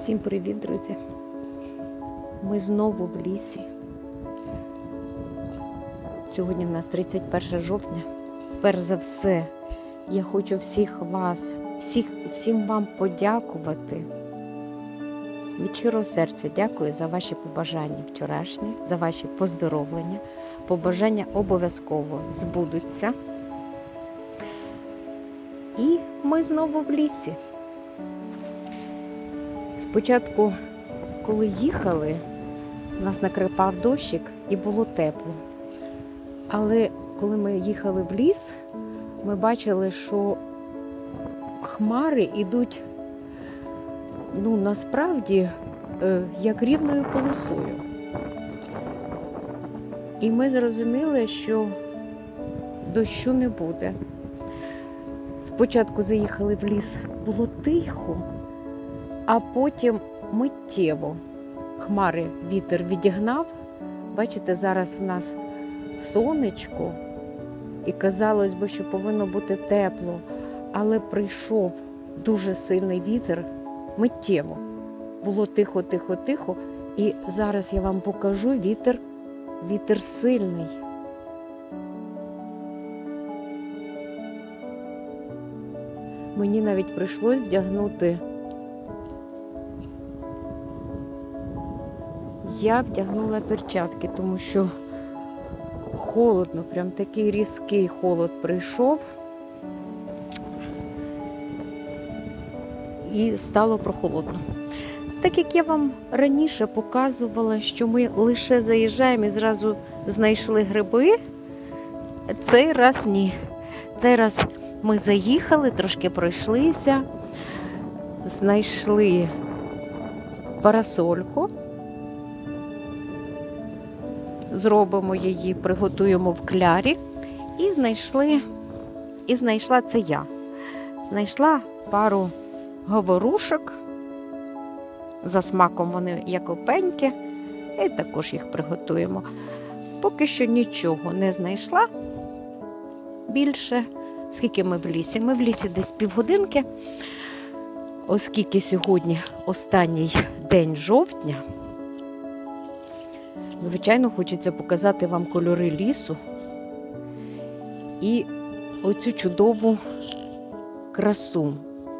Всім привіт, друзі! Ми знову в лісі. Сьогодні в нас 31 жовтня. Перш за все, я хочу всіх вас, всім вам подякувати. Від щирого серця дякую за ваші побажання вчорашні, за ваші поздоровлення. Побажання обов'язково збудуться. І ми знову в лісі. Спочатку, коли їхали, нас накрапав дощик і було тепло. Але коли ми їхали в ліс, ми бачили, що хмари йдуть, насправді, як рівною полосою. І ми зрозуміли, що дощу не буде. Спочатку заїхали в ліс, було тихо, а потім миттєво хмари вітер відігнав. Бачите, зараз в нас сонечко, і казалось би, що повинно бути тепло, але прийшов дуже сильний вітер миттєво. Було тихо, тихо, тихо, і зараз я вам покажу вітер сильний. Мені навіть прийшлось вдягнути. Я вдягнула перчатки, тому що холодно, прям такий різкий холод прийшов. І стало прохолодно. Так як я вам раніше показувала, що ми лише заїжджаємо і зразу знайшли гриби, цей раз ні. Цей раз ми заїхали, трошки пройшлися, знайшли парасольку, зробимо її, приготуємо в клярі, і знайшла це я. Знайшла пару говорушок, за смаком вони як опеньки, і також їх приготуємо. Поки що нічого не знайшла більше. Скільки ми в лісі? Ми в лісі десь півгодинки, оскільки сьогодні останній день жовтня. Звичайно, хочеться показати вам кольори лісу і оцю чудову красу.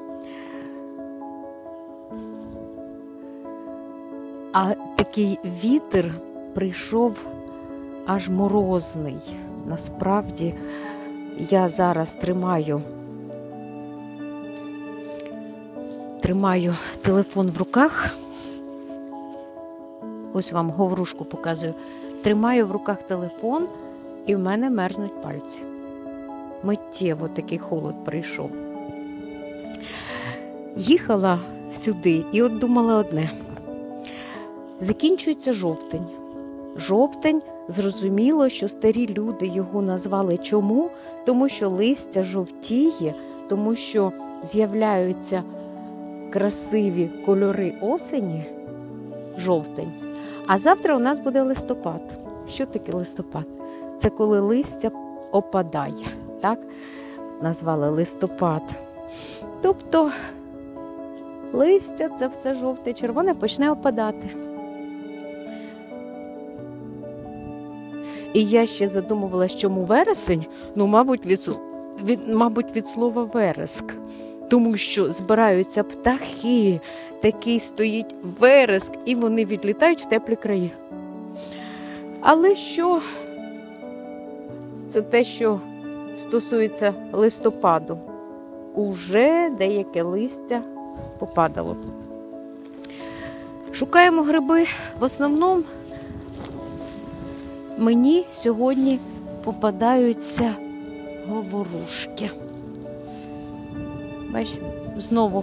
А такий вітер прийшов аж морозний. Насправді, я зараз тримаю телефон в руках. Ось вам говорушку показую. Тримаю в руках телефон, і в мене мерзнуть пальці. Миттєво такий холод прийшов. Їхала сюди і от думала одне. Закінчується жовтень. Жовтень, зрозуміло, що старі люди його назвали чому? Тому що листя жовтіє, тому що з'являються красиві кольори осені, жовтень. А завтра у нас буде листопад. Що таке листопад? Це коли листя опадає, так? Назвали листопад. Тобто листя, це все жовте, червоне, почне опадати. І я ще задумувалася, чому вересень, мабуть, від слова вереск. Тому що збираються птахи, такий стоїть вереск, і вони відлітають в теплі краї. Але що? Це те, що стосується листопаду. Уже деяке листя попадало. Шукаємо гриби. В основному мені сьогодні попадаються говорушки. Бачите, знову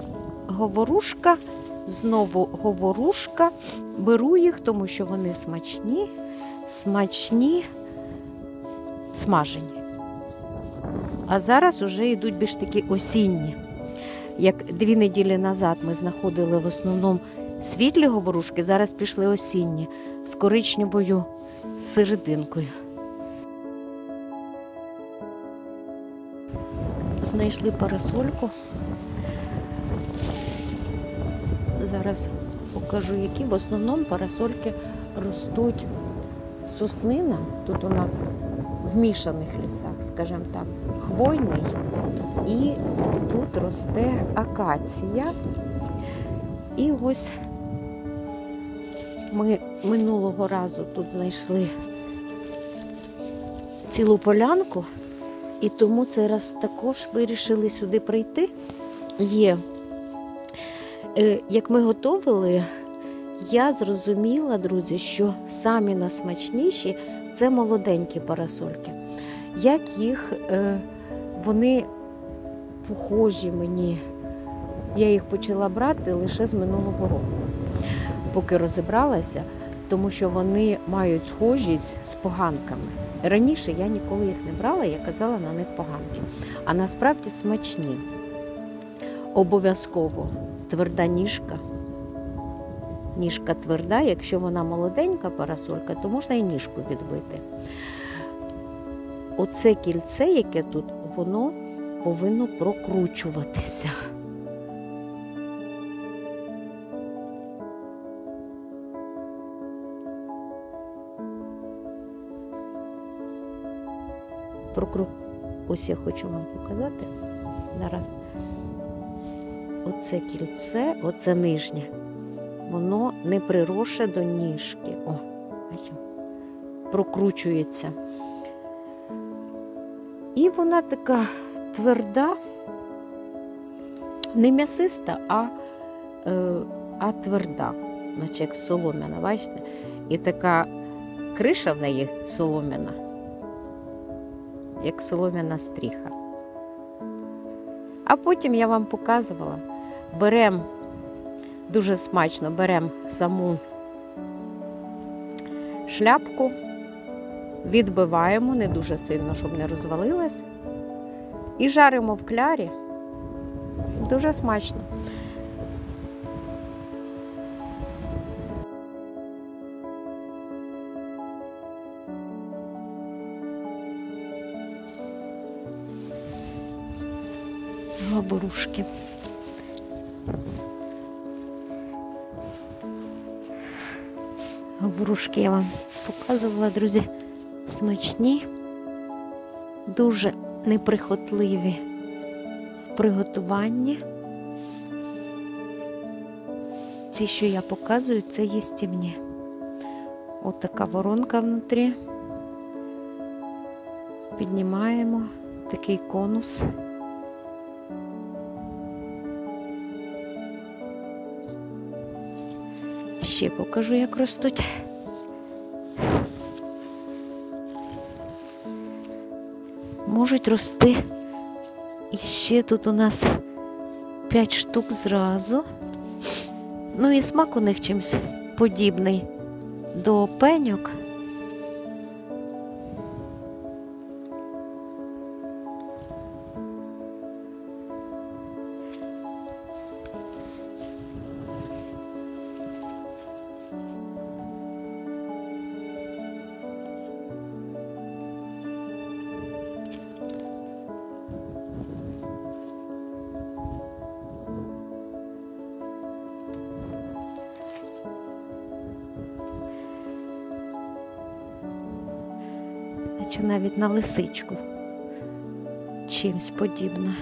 говорушка. Беру їх, тому що вони смачні, смажені. А зараз вже йдуть більш такі осінні. Як 2 неділі назад ми знаходили в основному світлі говорушки, зараз пішли осінні з коричневою серединкою. Знайшли парасольку. зараз покажу, які в основному парасольки ростуть. Соснина, тут у нас в мішаних лісах, скажімо так, хвойний, і тут росте акація. І ось ми минулого разу тут знайшли цілу полянку, і тому цей раз також вирішили сюди прийти. Як ми готували, я зрозуміла, друзі, що самі найсмачніші – це молоденькі парасольки. Як їх, вони похожі мені, я їх почала брати лише з минулого року, поки розібралася, тому що вони мають схожість з поганками. Раніше я ніколи їх не брала, я казала на них поганки. А насправді смачні. Обов'язково тверда ніжка. Ніжка тверда, якщо вона молоденька парасолька, то можна і ніжку відбити. Оце кільце, яке тут, воно повинно прокручуватися. Ось я хочу вам показати. Зараз. Оце кільце, оце нижнє, воно не приросше до ніжки. О, бачимо, прокручується. І вона така тверда, не м'ясиста, а тверда, наче як солом'яна, бачите? І така криша в неї солом'яна, як солом'яна стріха. А потім я вам показувала, беремо, дуже смачно беремо саму шляпку, відбиваємо, не дуже сильно, щоб не розвалилась, і жаримо в клярі. Дуже смачно. Габурушки. Габурушки я вам показувала, друзі, смачні, дуже неприхотливі в приготуванні. Ці, що я показую, це їстівні. Ось така воронка внутрі. Піднімаємо такий конус. Ще покажу, як ростуть. Можуть рости. І ще тут у нас 5 штук зразу. Ну і смак у них чимось подібний до пеньок. Чи навіть на лисичку чимсь подібне.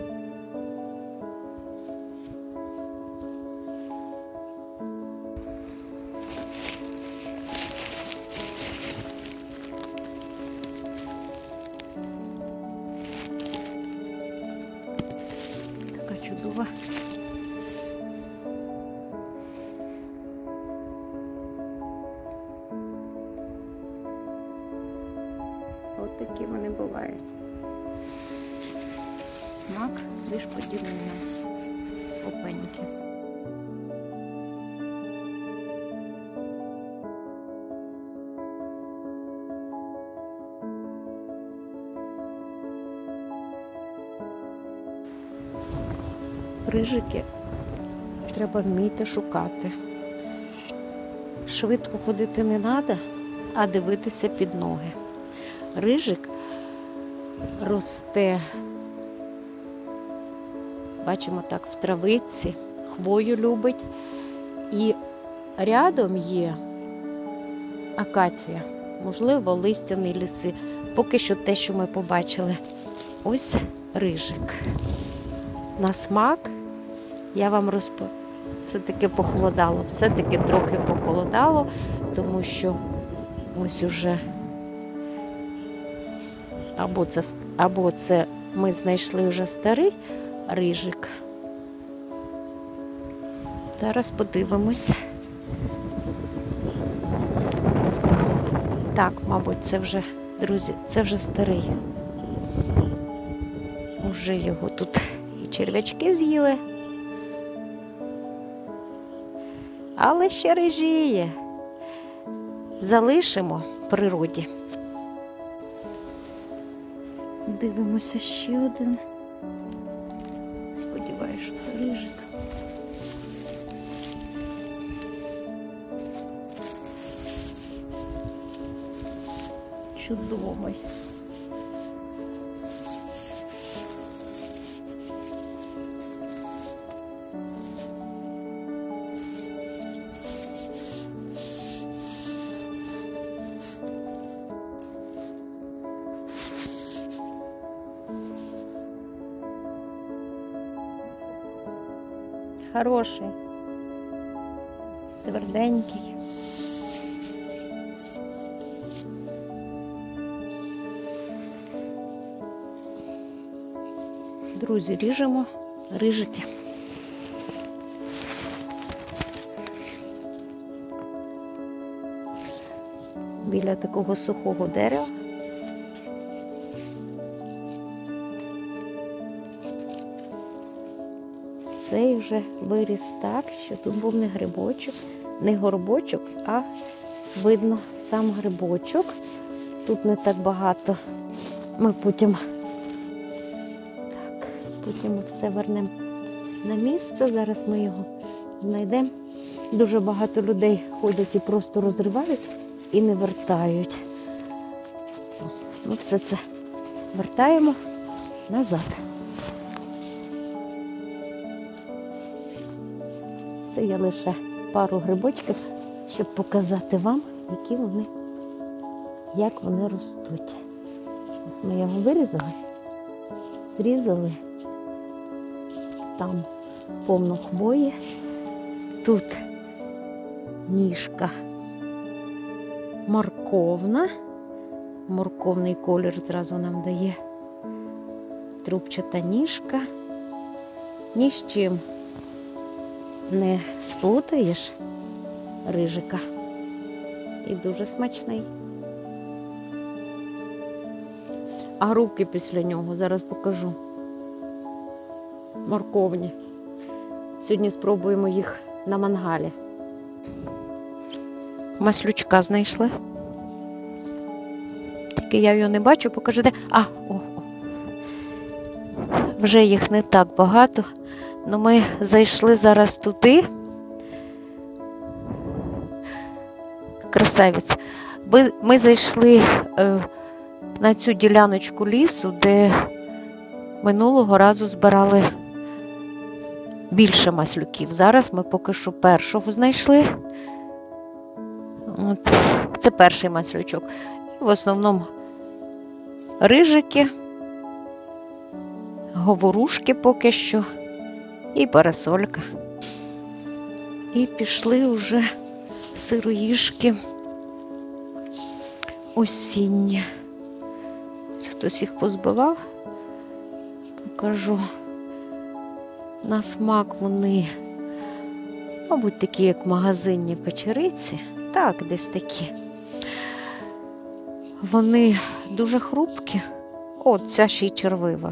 Така чудова. Ось такі вони бувають. Смак більш подібний на опеньки. Рижики треба вміти шукати. Швидко ходити не треба, а дивитися під ноги. Рижик росте, бачимо так, в травиці, хвою любить, І рядом є акація, можливо, листяні ліси. Поки що те, що ми побачили. Ось рижик. На смак я вам розповім. Все-таки похолодало, все-таки трохи похолодало, тому що ось уже або це ми знайшли вже старий рижик. Зараз подивимось. Так, мабуть, це вже, друзі, це вже старий. Уже його тут і черв'ячки з'їли. Але ще рижіє. Залишимо в природі. Дивимося ще один. Сподіваюся, що це рижик. Чудовий. Хороший, тверденький. Друзі, ріжемо рижики. Біля такого сухого дерева. Цей вже виріс так, що тут був не грибочок, не горбочок, а видно сам грибочок. Тут не так багато. Ми потім все вернемо на місце. Зараз ми його знайдемо. Дуже багато людей ходять і просто розривають і не вертають. Ми все це вертаємо назад. Це я лише пару грибочків, щоб показати вам, як вони ростуть. Ми його вирізали, зрізали. Там повно хвої. Тут ніжка морковна. Морковний колір зразу нам дає трубчата ніжка. Ні з чим не сплутаєш рижика. І дуже смачний. А руки після нього зараз покажу. Морковні. Сьогодні спробуємо їх на мангалі. Маслючка знайшли. Тільки я його не бачу, покажи де. Вже їх не так багато. Но ми зайшли зараз туди. Красавець. Ми зайшли на цю діляночку лісу, де минулого разу збирали більше маслюків. Зараз ми поки що першого знайшли. От. Це перший маслючок. І в основному рижики, говорушки поки що і парасолька. І пішли вже сироїжки осінні. Хтось їх позбивав. Покажу. На смак вони, мабуть, такі, як магазинні печериці. Так, десь такі. Вони дуже хрупкі. О, ця ще й червива.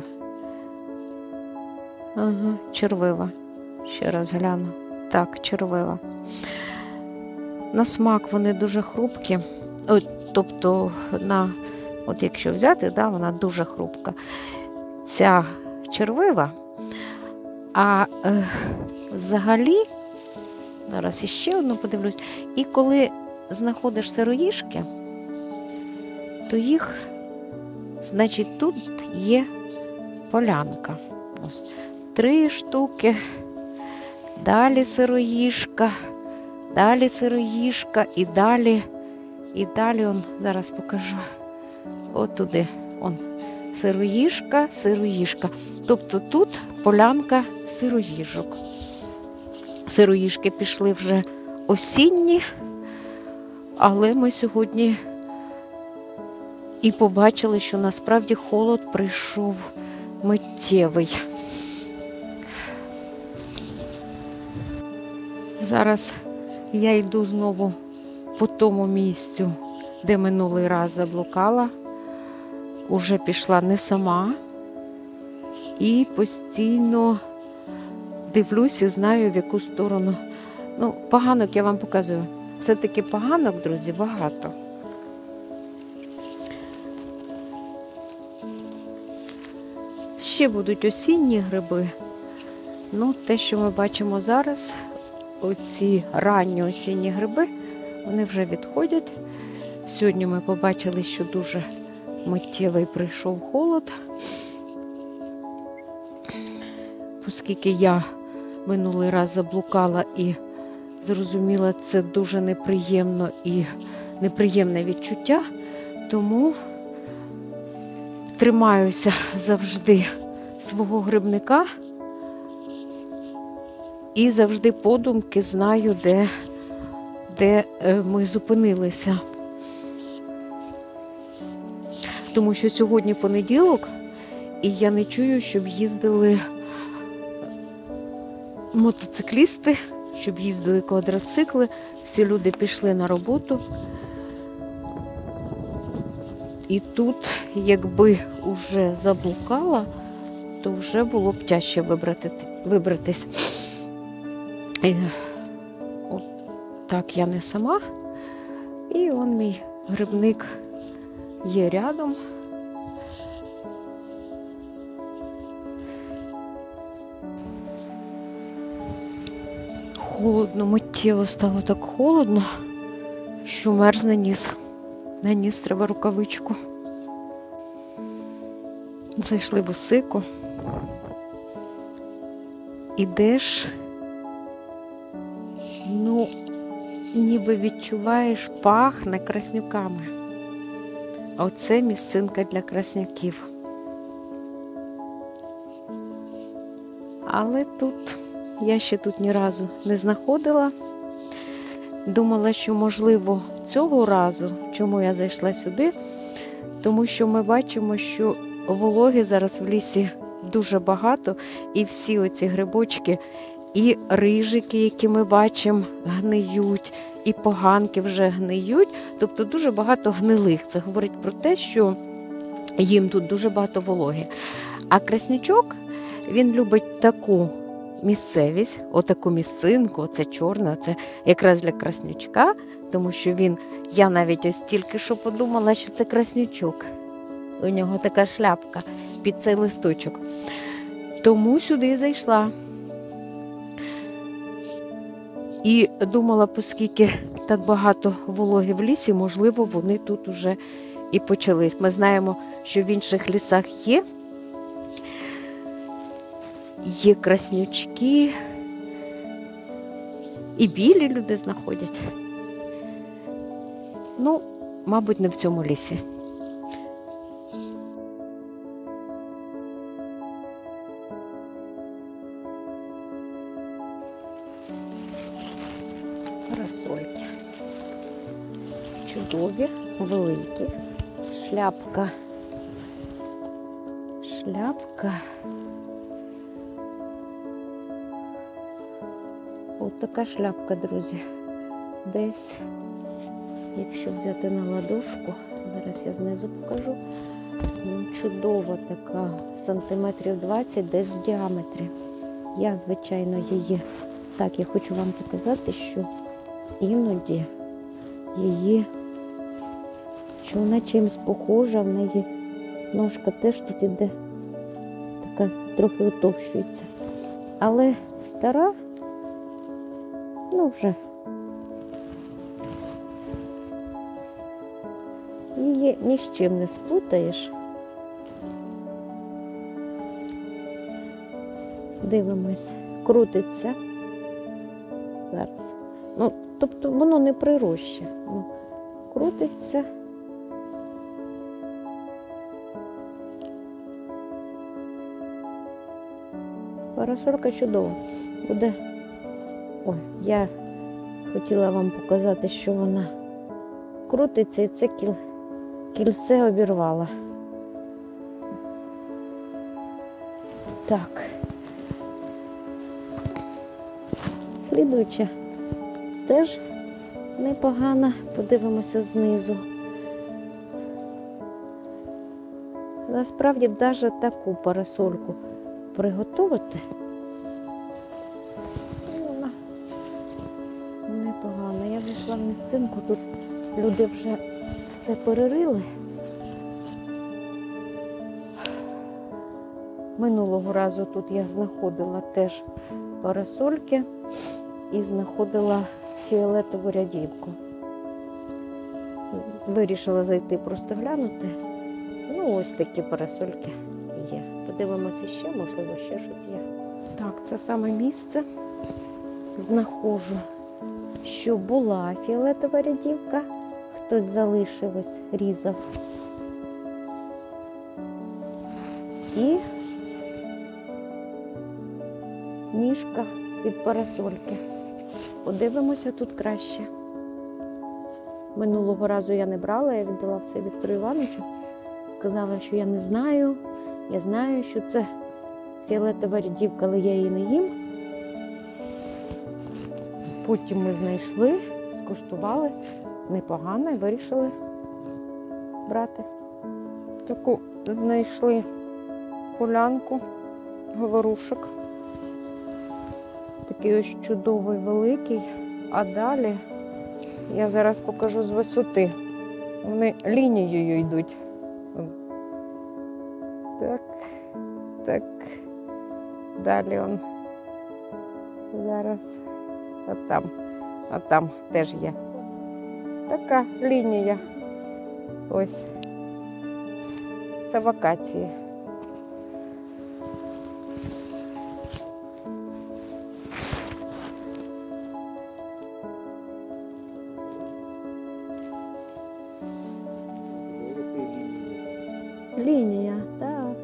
Ага, червива. Ще раз гляну. Так, червива. На смак вони дуже хрупкі. Тобто, от якщо взяти, да, вона дуже хрупка. Ця червива. А взагалі, зараз іще одну подивлюсь, і коли знаходиш сироїжки, то їх, значить, тут є полянка. Ось 3 штуки, далі сироїжка, далі сироїжка і далі, он, зараз покажу, от туди, он, сироїжка. Тобто тут полянка сироїжок. Сироїжки пішли вже осінні, але ми сьогодні і побачили, що насправді холод прийшов миттєвий. Зараз я йду знову по тому місцю, де минулий раз заблукала. Уже пішла не сама. І постійно дивлюсь і знаю, в яку сторону. Ну, поганок я вам показую. Все-таки поганок, друзі, багато. Ще будуть осінні гриби. Ну, те, що ми бачимо зараз, оці ранні осінні гриби, вони вже відходять. Сьогодні ми побачили, що дуже миттєвий прийшов холод. Оскільки я минулий раз заблукала і зрозуміла, це дуже неприємно і неприємне відчуття, тому тримаюся завжди свого грибника і завжди подумки знаю, де ми зупинилися. Тому що сьогодні понеділок, і я не чую, щоб їздили мотоциклісти, щоб їздили квадроцикли. Всі люди пішли на роботу. І тут, якби уже заблукала, то вже було б тяжче вибратись. От так я не сама. І он мій грибник є рядом. Холодно, миттєво стало так холодно, що мерзне ніс. На ніс треба рукавичку. Зайшли босико. Ідеш, ну, ніби відчуваєш, пахне краснюками. А оце місцинка для красняків. Але тут, я ще тут ні разу не знаходила. Думала, що, можливо, цього разу, чому я зайшла сюди, тому що ми бачимо, що вологи зараз в лісі дуже багато, і всі оці грибочки, і рижики, які ми бачимо, гниють, і поганки вже гниють, тобто дуже багато гнилих. Це говорить про те, що їм тут дуже багато вологи. А краснячок, він любить таку місцевість, отаку місцинку, це чорна, це якраз для краснючка, тому що він, я навіть ось тільки що подумала, що це краснючок. У нього така шляпка під цей листочок. Тому сюди і зайшла. І думала, оскільки так багато вологи в лісі, можливо, вони тут уже і почались. Ми знаємо, що в інших лісах є краснючки, і білі люди знаходять. Ну, мабуть, не в цьому лісі. Парасольки. Чудові, великі. Шляпка. Ось така шляпка, друзі. Десь, якщо взяти на ладошку, зараз я знизу покажу, ну, чудова така, сантиметрів 20, десь в діаметрі. Я, звичайно, її, так, я хочу вам показати, що іноді її, що вона чимось похожа, в неї ножка теж тут іде, така трохи отовщується. Але стара, ну вже, її ні з чим не сплутаєш. Дивимось, крутиться. Зараз. Ну, тобто воно не прироща. Ну, крутиться. Парасолька чудова. Буде. Ой, я хотіла вам показати, що вона крутиться, і це кільце обірвала. Так. Слідуюча теж непогана. Подивимося знизу. Насправді, навіть таку парасольку приготувати, вона непогана. Я зайшла в місцинку, тут люди вже все перерили. Минулого разу тут я знаходила теж парасольки і знаходила фіолетову рядівку. Вирішила зайти просто глянути. Ну, ось такі парасольки є. Подивимося ще, можливо, ще щось є. Так, це саме місце. Знаходжу, що була фіолетова рядівка. Хтось залишив, ось різав. І ніжка від парасольки. Подивимося тут краще. Минулого разу я не брала, я віддала все Віктору Івановичу. Сказала, що я не знаю. Я знаю, що це фіолетова рядівка, але я її не їм. Потім ми знайшли, скуштували, непогано і вирішили брати. Таку знайшли полянку, говорушок. Такий ось чудовий, великий. А далі я зараз покажу з висоти. Вони лінією йдуть. Так, так. Далі он зараз. А там теж є. Така лінія. Ось. Це вакації. Лінія, так.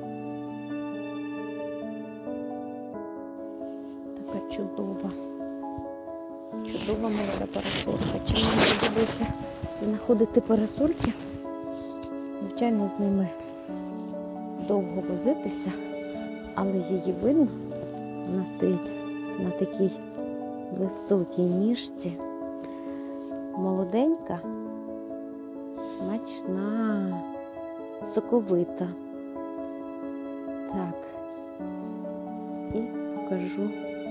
Така чудова. Чудова молода парасолька. Чим мені подобається знаходити парасольки? Звичайно, з ними довго возитися, але її видно. Вона стоїть на такій високій ніжці. Молоденька, смачна, соковита. Так. І покажу.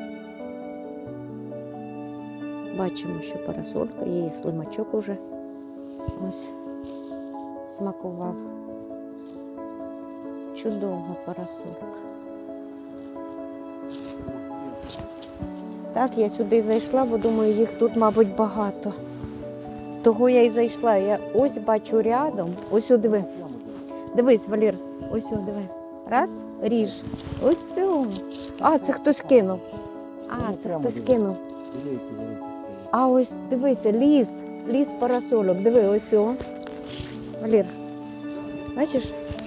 Бачимо, що парасолька, її слимачок уже ось смакував. Чудова парасолька. Так, я сюди зайшла, бо думаю, їх тут, мабуть, багато. Того я і зайшла. Я ось бачу рядом. Ось о, диви. Дивись, Валір. Ось о, диви. Раз, ріж. Ось цього. А, це хтось кинув. А, це хтось кинув. А ось, дивися, ліс парасольок. Диви, ось о. Валір. Бачиш?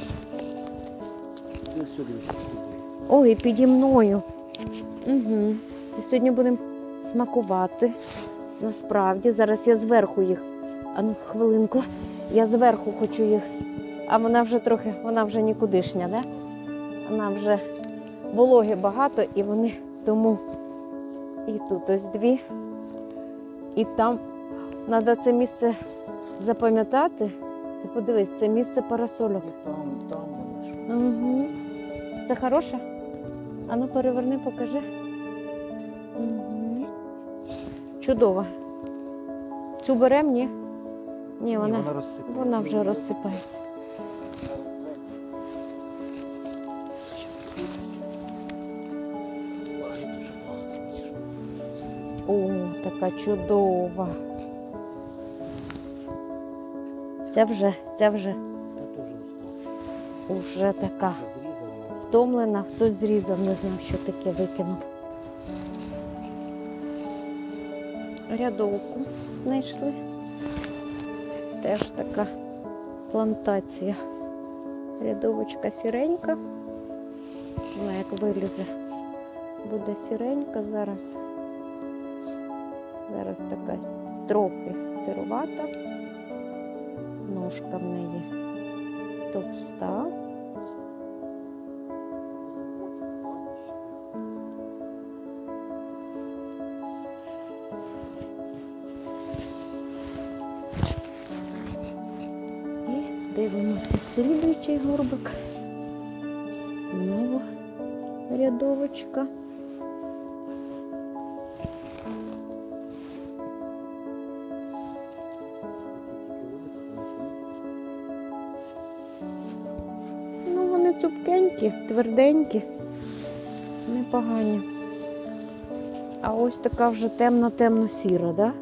Ой, піді мною. Угу. І сьогодні будемо смакувати. Насправді, зараз я зверху їх. А ну, хвилинку. Я зверху хочу їх. А вона вже трохи, вона вже нікудишня, да? Вона вже вологи багато, і вони тому і тут ось дві. І там треба це місце запам'ятати. Ти подивись, це місце парасольок. Там. Угу. Це хороше? А ну переверни, покажи. Угу. Чудово. Цю беремо, ні? Ні, вона вже розсипається. О, така чудова. Ця вже уже така втомлена, хтось зрізав, не знаю, що таке викинув. рядовку знайшли. Теж така плантація. Рядовочка сіренька. Вона як вилізе, буде сіренька. Зараз така трохи сировата. Ножка в неї товста. І дивимося слідуючий горбик. Знову рядовочка. Ну, вони цупкенькі, тверденькі, непогані. А ось така вже темно-темно-сіра, да?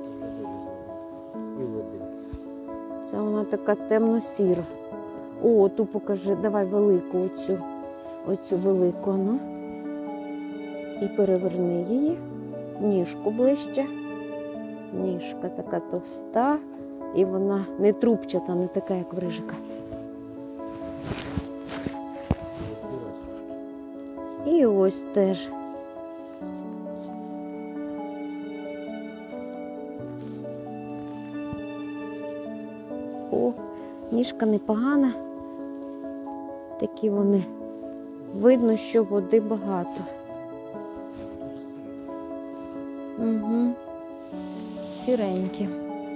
Це вона така темно-сіра. О, ту покажи, давай велику оцю велику, ну. І переверни її, ніжку ближче. Ніжка така товста, і вона не трубчата, не така, як в рижика. І ось теж. О, ніжка непогана. Такі вони. Видно, що води багато. Угу. Сіренькі.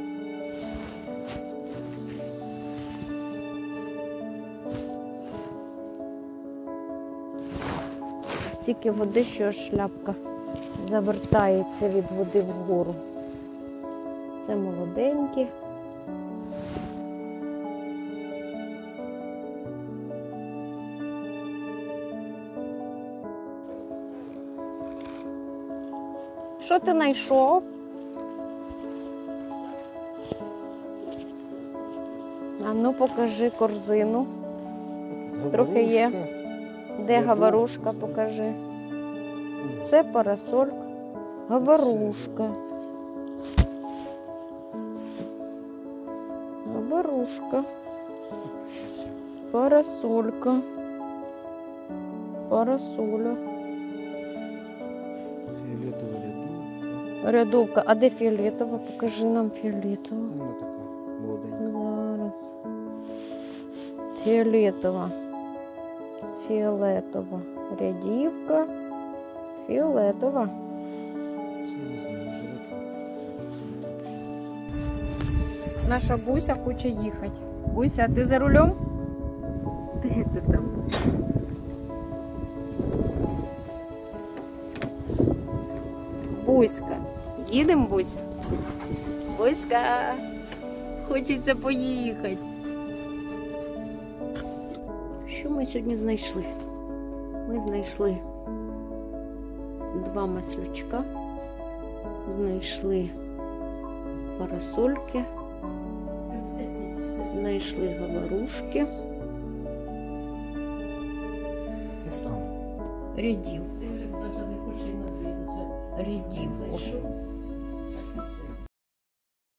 Стільки води, що аж шляпка завертається від води вгору. Це молоденькі. Що ти знайшов? А ну покажи корзину. Трохи є. Де говорушка, покажи. Це парасолька. Говорушка. Говорушка. Парасолька. Парасоля. Фіолетова рядовка. Рядовка. А де фіолетова? Покажи нам фіолетову. Вона така молоденька. Зараз. Фіолетова. Фіолетова. Рядівка. Фіолетова. Це я не знаю, жилетка. Наша Буся хоче їхати. Буся, ти за рулем? Де ти там? Буська. Їдемо, Буся? Буська. Хочеться поїхати. Що ми сьогодні знайшли? Ми знайшли 2 маслючка, знайшли парасольки, знайшли говорушки, Те саме. рядівку. Рядівку.